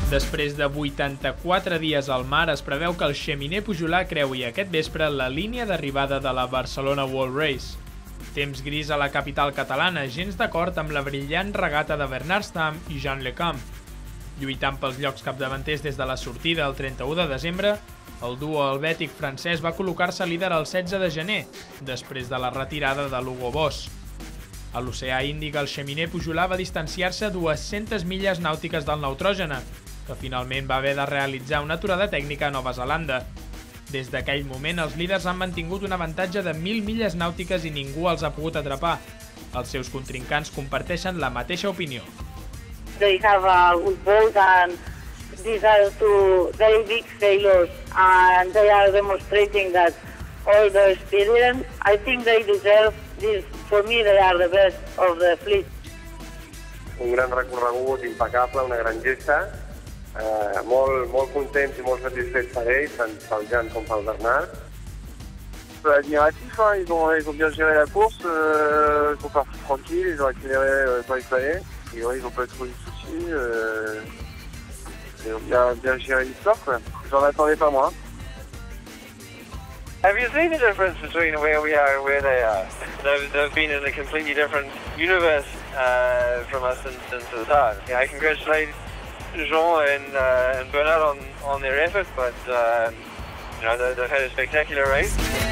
Després de 84 dies al mar, es preveu que el Xeminer Pujolà creui aquest vespre la línia d'arribada de la Barcelona World Race. Temps gris a la capital catalana, gens d'acord amb la brillant regata de Bernard Stamm i Jean Lecamp. Lluitant pels llocs capdavanters des de la sortida el 31 de desembre, el duo helvètic francès va col·locar-se líder el 16 de gener, després de la retirada de l'Hugo Boss. A l'oceà Índic, el Xeminer Pujolà va distanciar-se 200 milles nàutiques del Neutrògena, que finalment va haver de realitzar una aturada tècnica a Nova Zelanda. Des d'aquell moment, els líders han mantingut un avantatge de 1.000 milles nàutiques i ningú els ha pogut atrapar. Els seus contrincants comparteixen la mateixa opinió. They have a good boat and these are two very big sailors and they are demonstrating that all the experience. I think they deserve this. For me, they are the best of the fleet. Un gran recorregut impecable, una gran gesta. Molt contents i molt satisfets per ells, tant pel Jan com pel Bernard. Admiratif, ils ont bien géré la course, ils sont partis tranquilles, ils ont accéléré quand il fallait. Et ouais, ils n'ont pas trop eu de soucis. Ils ont bien géré l'histoire, quoi. J'en attendais pas moins. Have you seen the difference between where we are and where they are? They've been in a completely different universe from us since the start. I congratulate Jean and Bernard on their effort, but they've had a spectacular race.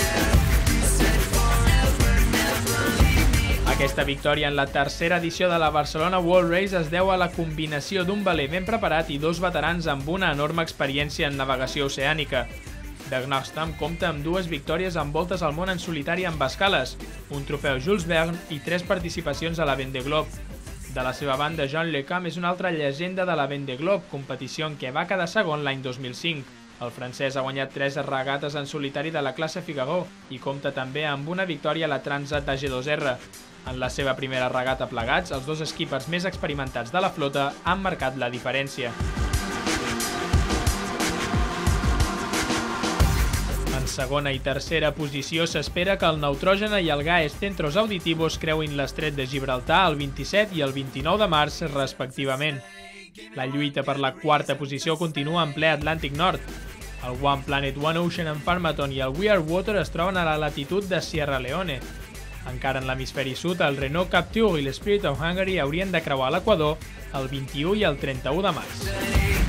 Aquesta victòria en la tercera edició de la Barcelona World Race es deu a la combinació d'un veler ben preparat i dos veterans amb una enorme experiència en navegació oceànica. Bernard Stamm compta amb 2 victòries en voltes al món en solitari amb escales, un trofeu Jules Verne i 3 participacions a la Vendée Globe. De la seva banda, Jean Lecamp és una altra llegenda de la Vendée Globe, competició en què va quedar segon l'any 2005. El francès ha guanyat 3 regates en solitari de la classe Figaro i compta també amb una victòria a la Transat AG2R. En la seva primera regata plegats, els 2 esquipers més experimentats de la flota han marcat la diferència. En segona i tercera posició s'espera que el Neutrògena i el Gaes Centros Auditivos creuin l'estret de Gibraltar el 27 i el 29 de març, respectivament. La lluita per la quarta posició continua en ple Atlàntic Nord. El One Planet, One Ocean en Farmaton i el We Are Water es troben a la latitud de Sierra Leone. Encara en l'hemisferi sud, el Renault Capture i l'Spirit of Hungary haurien de creuar l'Equador el 21 i el 31 de març.